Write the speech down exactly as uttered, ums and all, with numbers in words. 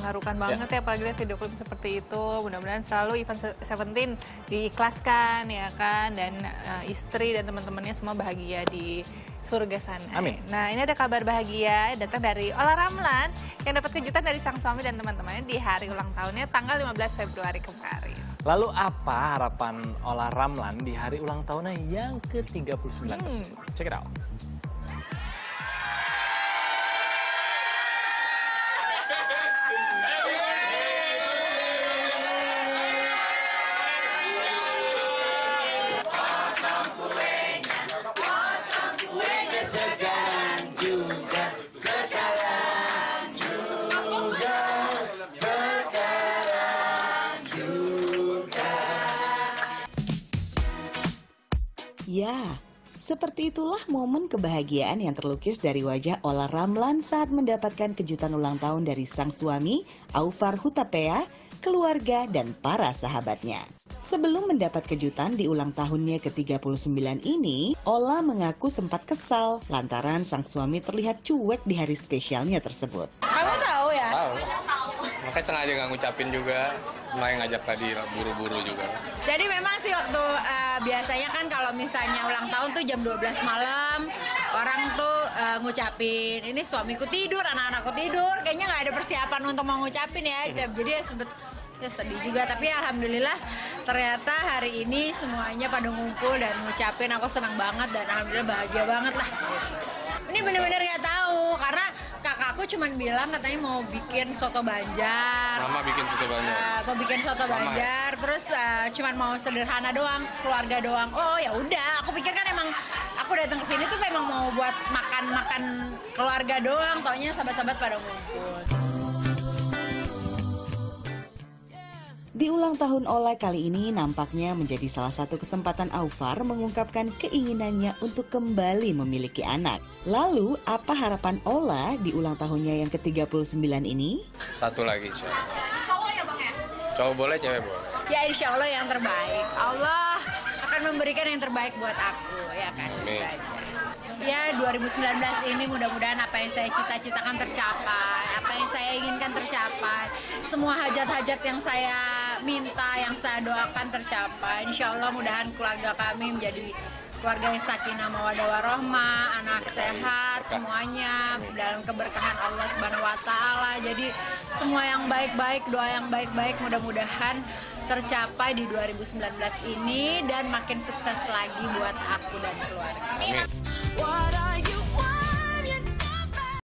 mengharukan banget ya, apalagi lihat video klip seperti itu. Mudah-mudahan selalu Event Seventeen diikhlaskan ya kan, dan uh, istri dan teman-temannya semua bahagia di surga sana. Amin. Nah, ini ada kabar bahagia datang dari Ola Ramlan yang dapat kejutan dari sang suami dan teman-temannya di hari ulang tahunnya tanggal lima belas Februari kemarin. Lalu apa harapan Ola Ramlan di hari ulang tahunnya yang ke tiga puluh sembilan Hmm. tersebut? Check it out. Ya, seperti itulah momen kebahagiaan yang terlukis dari wajah Ola Ramlan saat mendapatkan kejutan ulang tahun dari sang suami, Aufar Hutapea, keluarga, dan para sahabatnya. Sebelum mendapat kejutan di ulang tahunnya ke tiga puluh sembilan ini, Ola mengaku sempat kesal lantaran sang suami terlihat cuek di hari spesialnya tersebut. Kamu tahu ya? Tahu. Makanya sengaja nggak ngucapin juga, selain ngajak tadi buru-buru juga. Jadi memang sih waktu uh, biasanya kan kalau misalnya ulang tahun tuh jam dua belas malam, orang tuh uh, ngucapin. Ini suamiku tidur, anak-anakku tidur, kayaknya nggak ada persiapan untuk mau ngucapin ya. Jadi ya sebet ya sedih juga, tapi alhamdulillah ternyata hari ini semuanya pada ngumpul dan ngucapin. Aku senang banget dan alhamdulillah bahagia banget lah. Ini bener-bener nggak tahu karena kakakku cuman bilang katanya mau bikin soto Banjar. Mama bikin soto Banjar. Uh, mau bikin soto Mama. Banjar, terus uh, cuman mau sederhana doang, keluarga doang. Oh ya udah, aku pikir kan emang aku datang ke sini tuh memang mau buat makan-makan keluarga doang. Taunya sahabat-sahabat pada ngumpul. Di ulang tahun Ola kali ini nampaknya menjadi salah satu kesempatan Aufar mengungkapkan keinginannya untuk kembali memiliki anak. Lalu, apa harapan Ola di ulang tahunnya yang ke tiga puluh sembilan ini? Satu lagi, cewek. Cowok ya bang ya? Cowok boleh, cewek boleh. Ya insya Allah yang terbaik. Allah akan memberikan yang terbaik buat aku, ya kan? Amin. Gitu aja. Ya dua ribu sembilan belas ini mudah-mudahan apa yang saya cita-citakan tercapai, apa yang saya inginkan tercapai, semua hajat-hajat yang saya minta, yang saya doakan tercapai. Insya Allah mudahan keluarga kami menjadi keluarga yang sakinah mawaddah warahmah, anak sehat, semuanya dalam keberkahan Allah Subhanahu wa taala. Jadi semua yang baik-baik, doa yang baik-baik mudah-mudahan tercapai di dua ribu sembilan belas ini dan makin sukses lagi buat aku dan keluarga. Amin. What are you